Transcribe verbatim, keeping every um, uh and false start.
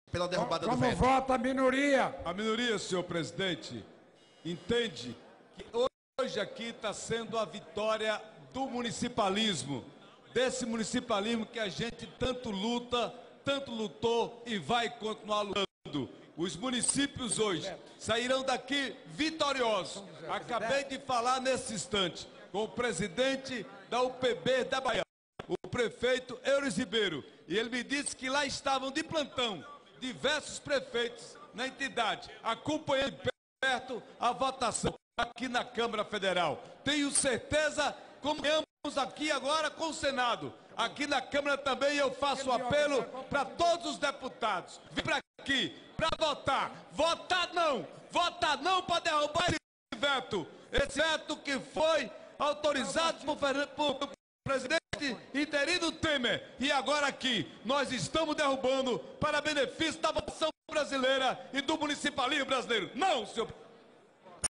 pela derrubada Como do veto. Como vota a minoria? A minoria, senhor presidente, entende que hoje aqui está sendo a vitória do municipalismo, desse municipalismo que a gente tanto luta, tanto lutou e vai continuar lutando. Os municípios hoje sairão daqui vitoriosos. Acabei de falar nesse instante com o presidente da U P B da Bahia, o prefeito Euris Ribeiro, e ele me disse que lá estavam de plantão diversos prefeitos na entidade, acompanhando de perto a votação aqui na Câmara Federal. Tenho certeza, como ganhamos aqui agora com o Senado, aqui na Câmara também eu faço apelo para todos os deputados. Vim para aqui para votar. Votar não! Votar não para derrubar esse veto. Esse veto que foi autorizado por, por presidente interino Temer. E agora aqui, nós estamos derrubando para benefício da população brasileira e do municipalismo brasileiro. Não, senhor